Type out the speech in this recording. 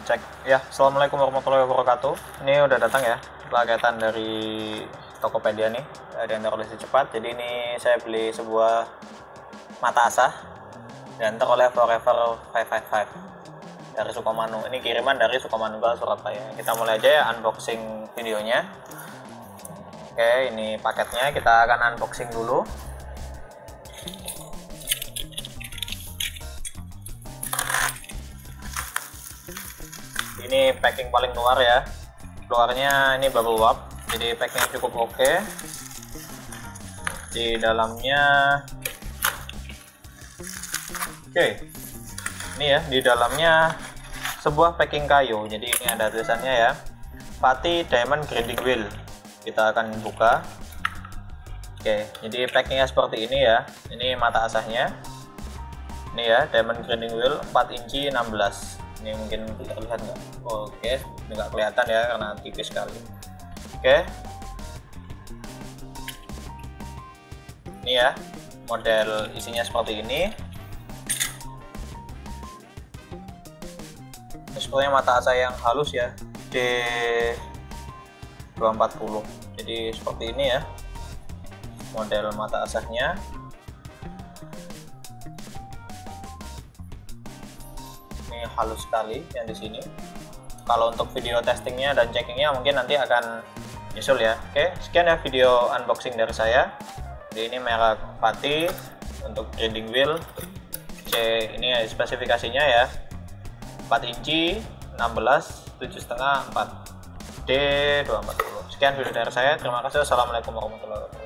Cek ya. Assalamualaikum warahmatullahi wabarakatuh. Ini udah datang ya paketan dari Tokopedia nih, ada yang terolesi cepat. Jadi ini saya beli sebuah mata asah diantar oleh Forever 555 dari Sukomanu. Ini kiriman dari Sukomanu ke Surabaya. Kita mulai aja ya unboxing videonya. Oke, ini paketnya kita akan unboxing dulu. Ini packing paling luar ya, luarnya ini bubble wrap, jadi packingnya cukup oke. Di dalamnya ini ya, di dalamnya sebuah packing kayu. Jadi ini ada tulisannya ya, Pati Diamond Grinding Wheel. Kita akan buka. Jadi packingnya seperti ini ya. Ini mata asahnya, ini ya, Diamond Grinding Wheel 4 inci 16. Ini mungkin terlihat nggak? Nggak kelihatan ya karena tipis sekali. Ini ya, model isinya seperti ini. Ini sepertinya mata asah yang halus ya, D240. Jadi seperti ini ya model mata asahnya. Halus sekali yang di sini. Kalau untuk video testingnya dan checkingnya mungkin nanti akan nyusul ya. Sekian ya video unboxing dari saya. Jadi ini merek Pati untuk grinding wheel ini ya spesifikasinya ya, 4 inci 16 7,5 4 D240. Sekian video dari saya, terima kasih. Assalamualaikum warahmatullahi wabarakatuh.